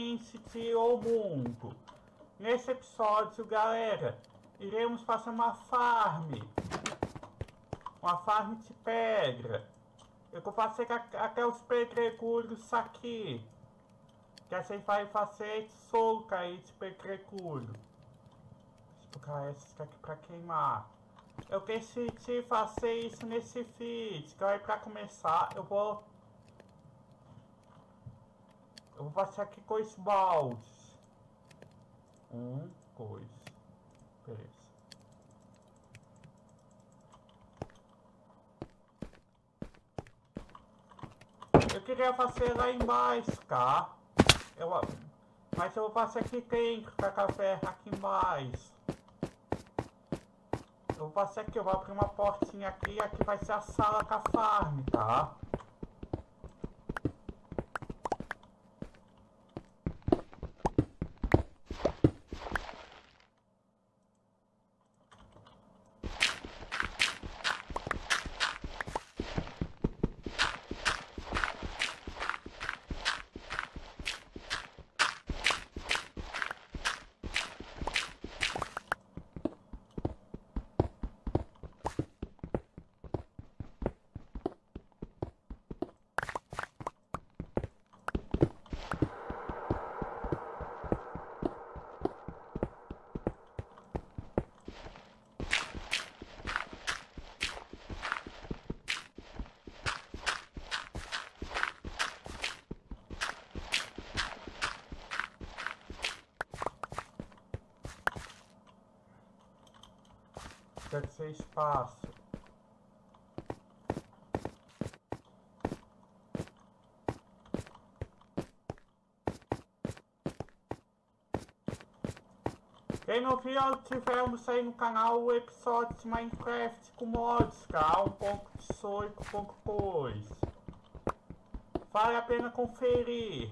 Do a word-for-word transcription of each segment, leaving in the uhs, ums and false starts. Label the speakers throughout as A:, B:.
A: City ou mundo. Nesse episódio, galera, iremos fazer uma farm. Uma farm de pedra. Eu vou fazer até os pedregulhos aqui. Que a gente vai fazer tesouro aí de pedregulho. Vou colocar esses aqui pra queimar. Eu decidi fazer isso nesse vídeo. Então aí pra começar eu vou... Eu vou fazer aqui com os baldes. Um, dois, três. Eu queria fazer lá embaixo, tá? Eu, mas eu vou fazer aqui dentro, com a caverna aqui embaixo. Eu vou fazer aqui, eu vou abrir uma portinha aqui e aqui vai ser a sala com a farm, tá? Deve ser espaço. Quem não viu, tivemos aí no canal o episódio de Minecraft com mods, tá? um ponto dezoito ponto dois. Vale a pena conferir.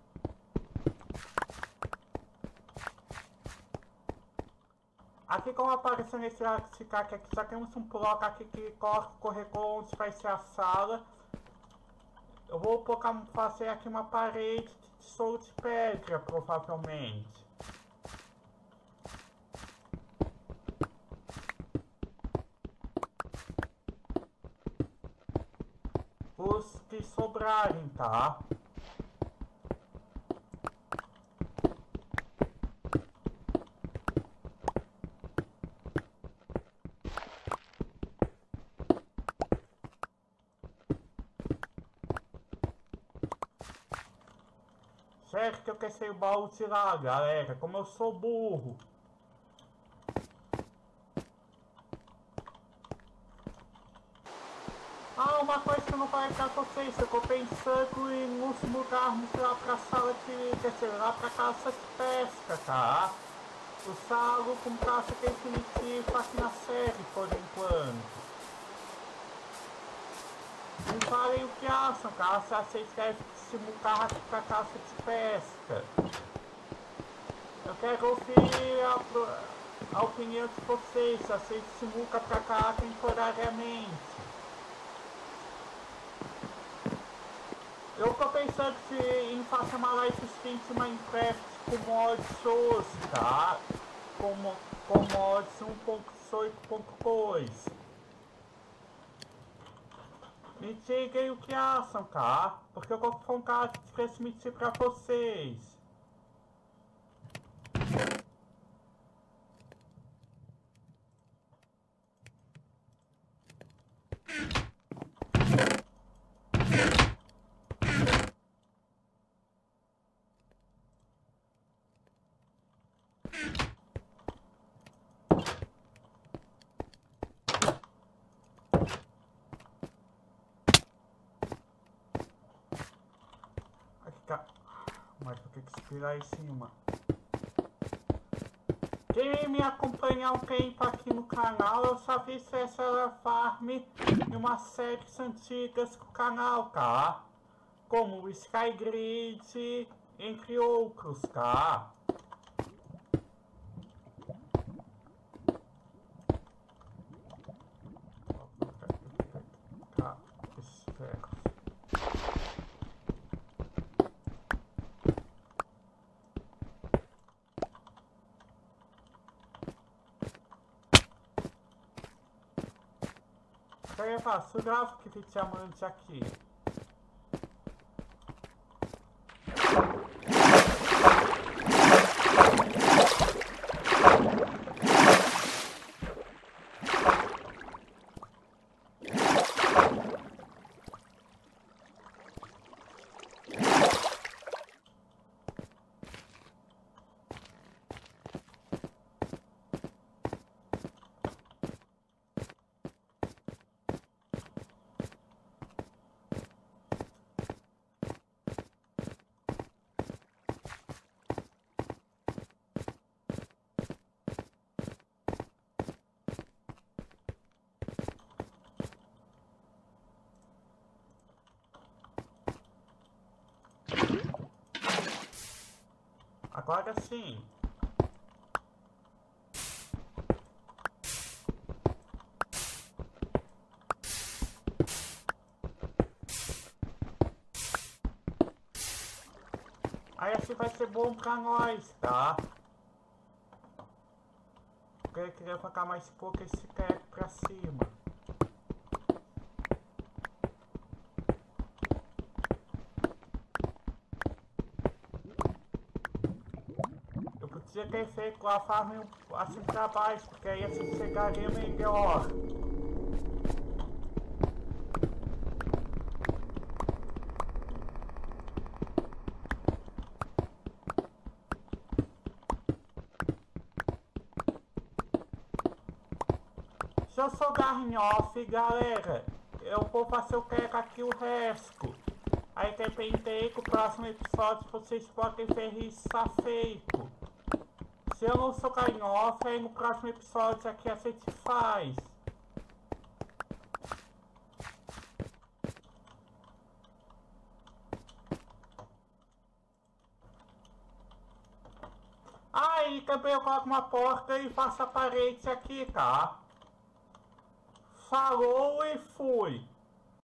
A: Aqui como apareceu nesse artigo aqui, já temos um bloco aqui que corre corredor onde vai ser a sala. Eu vou colocar, fazer aqui uma parede de tesouro de pedra, provavelmente. Os que sobrarem, tá? Sério que eu quero o baú de lá, galera, como eu sou burro. Ah, uma coisa que eu não falei pra vocês, eu tô pensando em nos mudarmos lá pra sala de... quer dizer, lá pra casa de pesca, tá? Usar algo com caça definitivo aqui na série, por enquanto. Me falem o que acham, tá? Se vocês querem se mudar aqui pra casa de pesca. Eu quero ouvir a, a opinião de vocês, se vocês se mudam pra cá temporariamente. Eu tô pensando em fazer uma live stream de Minecraft com mods hoje, tá? Com, com mods um ponto dezoito ponto dois. Me digam o que acham, tá? Porque eu vou com vontade de transmitir pra vocês. Mas vou ter que esperar em cima. Quem me acompanha há um tempo aqui no canal, eu já fiz essa farm em umas séries antigas do canal, tá? Como o Skygrid, entre outros, tá? Tá, esses ferros. queria falar, sugrava que fica diamante aqui. Agora sim. Aí assim vai ser bom pra nós, tá? Porque eu queria colocar mais pouco esse teto pra cima. Podia ter feito a farm assim pra baixo, porque aí assim chegaria melhor. Se eu sou garrinhofe, galera, eu vou fazer o que aqui o resto. Aí dependei que o próximo episódio vocês podem ver isso tá feito. Se eu não sou carinhosa, aí no próximo episódio aqui a gente faz. Aí também eu coloco uma porta e faço a parede aqui, tá? Falou e fui.